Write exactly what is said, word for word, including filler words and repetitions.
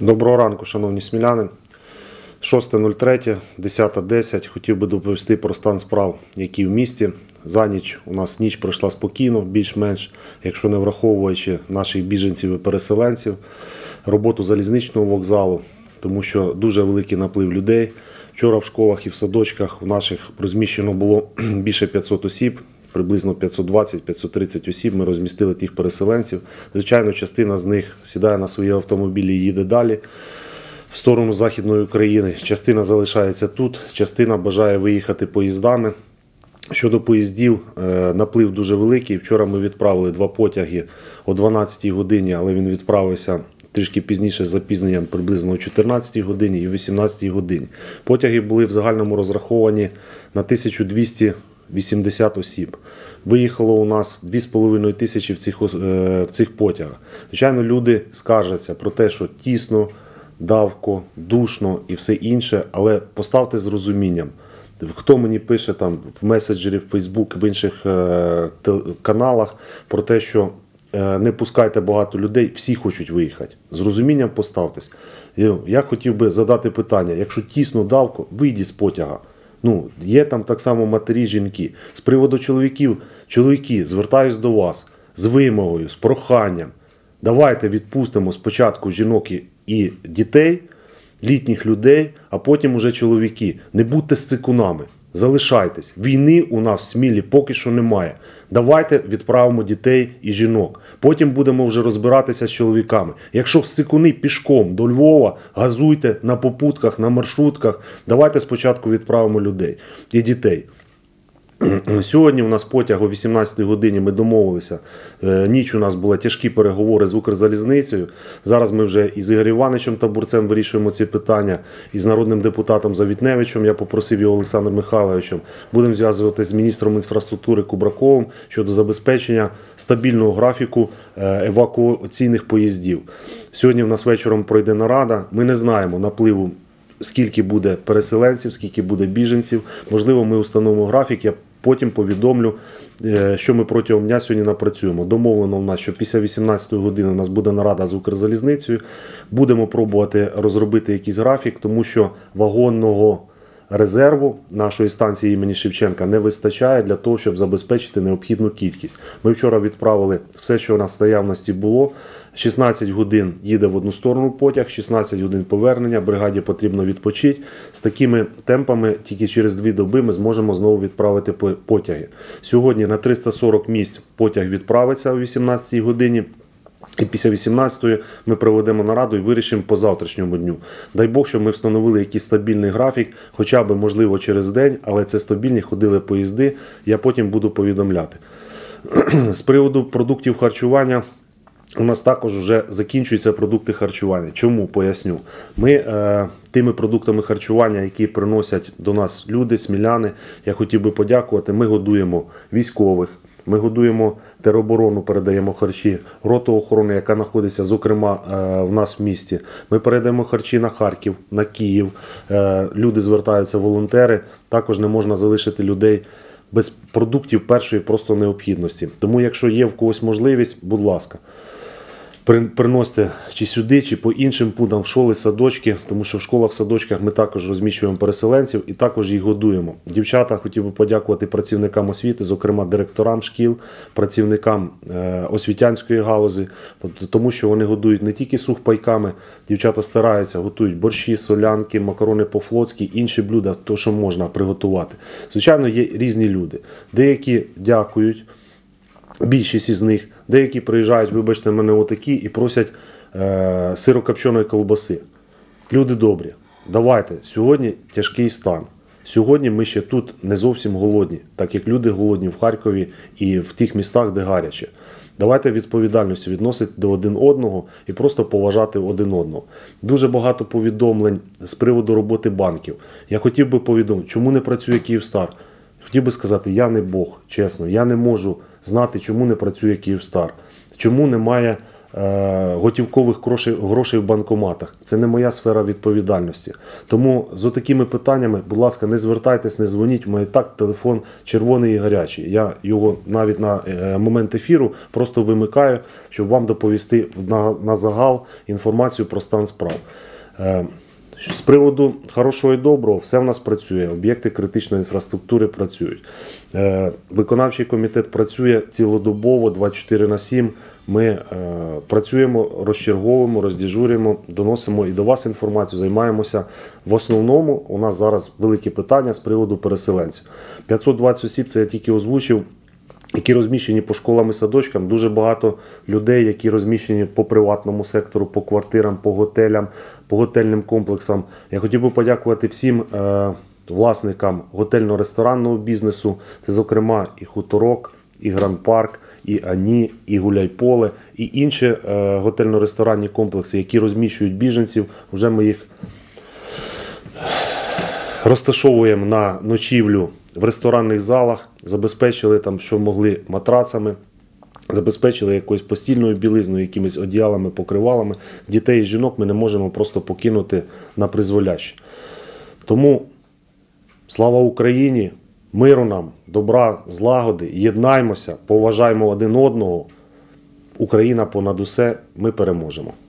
Доброго ранку, шановні сміляни. шосте третє, десята десять. Хотів би доповісти про стан справ, які в місті. За ніч у нас ніч пройшла спокійно, більш-менш, якщо не враховуючи наших біженців і переселенців, роботу залізничного вокзалу, тому що дуже великий наплив людей. Вчора в школах і в садочках у наших розміщено було більше п'ятсот осіб, приблизно п'ятсот двадцять - п'ятсот тридцять осіб. Ми розмістили тих переселенців. Звичайно, частина з них сідає на свої автомобілі і їде далі в сторону Західної України. Частина залишається тут, частина бажає виїхати поїздами. Щодо поїздів, наплив дуже великий. Вчора ми відправили два потяги о дванадцятій годині, але він відправився трішки пізніше з запізненням, приблизно о чотирнадцятій годині і о вісімнадцятій годині. Потяги були в загальному розраховані на тисячу двісті вісімдесят осіб. Виїхало у нас дві з половиною тисячі в цих, в цих потягах. Звичайно, люди скаржаться про те, що тісно, давко, душно і все інше, але поставте з розумінням. Хто мені пише там в меседжері, в Фейсбук, в інших е, каналах про те, що е, не пускайте багато людей, всі хочуть виїхати. З розумінням поставтесь. Я хотів би задати питання, якщо тісно, давко, вийдіть з потяга. Ну, є там так само матері, жінки. З приводу чоловіків, чоловіки, звертаюсь до вас з вимогою, з проханням. Давайте відпустимо спочатку жінок і дітей, літніх людей, а потім уже чоловіки. Не будьте сцикунами, залишайтесь. Війни у нас в Смілі поки що немає. Давайте відправимо дітей і жінок. Потім будемо вже розбиратися з чоловіками. Якщо сцикуни пішком до Львова, газуйте на попутках, на маршрутках. Давайте спочатку відправимо людей і дітей. Сьогодні у нас потяг о вісімнадцятій годині, ми домовилися, ніч у нас були тяжкі переговори з Укрзалізницею. Зараз ми вже із Ігорем Івановичем Табурцем вирішуємо ці питання, і з народним депутатом Завітневичем, я попросив його Олександром Михайловичем. Будемо зв'язуватися з міністром інфраструктури Кубраковим щодо забезпечення стабільного графіку евакуаційних поїздів. Сьогодні у нас вечором пройде нарада, ми не знаємо напливу, скільки буде переселенців, скільки буде біженців. Можливо, ми установимо графік, я потім повідомлю, що ми протягом дня сьогодні напрацюємо. Домовлено в нас, що після вісімнадцятої години у нас буде нарада з Укрзалізницею. Будемо пробувати розробити якийсь графік, тому що вагонного резерву нашої станції імені Шевченка не вистачає для того, щоб забезпечити необхідну кількість. Ми вчора відправили все, що у нас в наявності було. шістнадцять годин їде в одну сторону потяг, шістнадцять годин повернення, бригаді потрібно відпочити. З такими темпами тільки через дві доби ми зможемо знову відправити потяги. Сьогодні на триста сорок місць потяг відправиться о вісімнадцятій годині. І після вісімнадцятої ми проведемо нараду і вирішимо по завтрашньому дню. Дай Бог, щоб ми встановили якийсь стабільний графік, хоча б, можливо, через день, але це стабільні ходили поїзди, я потім буду повідомляти. З приводу продуктів харчування, у нас також вже закінчуються продукти харчування. Чому? Поясню. Ми е, тими продуктами харчування, які приносять до нас люди, сміляни, я хотів би подякувати, ми годуємо військових. Ми годуємо тероборону, передаємо харчі, роту охорони, яка знаходиться, зокрема, в нас в місті. Ми передаємо харчі на Харків, на Київ. Люди звертаються, волонтери. Також не можна залишити людей без продуктів першої просто необхідності. Тому, якщо є в когось можливість, будь ласка, приносите чи сюди, чи по іншим пунктам, в школи, садочки, тому що в школах, садочках ми також розміщуємо переселенців і також їх годуємо. Дівчата, хотів би подякувати працівникам освіти, зокрема директорам шкіл, працівникам освітянської галузі, тому що вони годують не тільки сухпайками, дівчата стараються, готують борщі, солянки, макарони по-флотськи, інші блюда, то, що можна приготувати. Звичайно, є різні люди. Деякі дякують, більшість із них. Деякі приїжджають, вибачте мене, отакі і просять е, сирокопченої колбаси. Люди добрі, давайте, сьогодні тяжкий стан. Сьогодні ми ще тут не зовсім голодні, так як люди голодні в Харкові і в тих містах, де гаряче. Давайте відповідальністю відносити до один одного і просто поважати один одного. Дуже багато повідомлень з приводу роботи банків. Я хотів би повідомити, чому не працює Київстар. Хотів би сказати, я не Бог, чесно, я не можу знати, чому не працює Київстар, чому немає е, готівкових грошей, грошей в банкоматах. Це не моя сфера відповідальності. Тому з отакими питаннями, будь ласка, не звертайтесь, не дзвоніть. У мене і так телефон червоний і гарячий. Я його навіть на е, момент ефіру просто вимикаю, щоб вам доповісти на, на загал інформацію про стан справ. Е, З приводу хорошого і доброго, все в нас працює, об'єкти критичної інфраструктури працюють. Е, Виконавчий комітет працює цілодобово, двадцять чотири на сім. Ми е, працюємо, розчерговуємо, роздіжурюємо, доносимо і до вас інформацію, займаємося. В основному у нас зараз великі питання з приводу переселенців. п'ятсот двадцять осіб, це я тільки озвучив, які розміщені по школам і садочкам. Дуже багато людей, які розміщені по приватному сектору, по квартирам, по готелям, по готельним комплексам. Я хотів би подякувати всім е, власникам готельно-ресторанного бізнесу. Це, зокрема, і Хуторок, і Гранд-Парк, і Ані, і Гуляйполе, і інші е, готельно-ресторанні комплекси, які розміщують біженців. Вже ми їх розташовуємо на ночівлю в ресторанних залах, забезпечили там, що могли, матрацами, забезпечили якоюсь постільною білизною, якимись одіялами, покривалами. Дітей і жінок ми не можемо просто покинути на призволяще. Тому слава Україні, миру нам, добра, злагоди, єднаймося, поважаємо один одного. Україна понад усе, ми переможемо.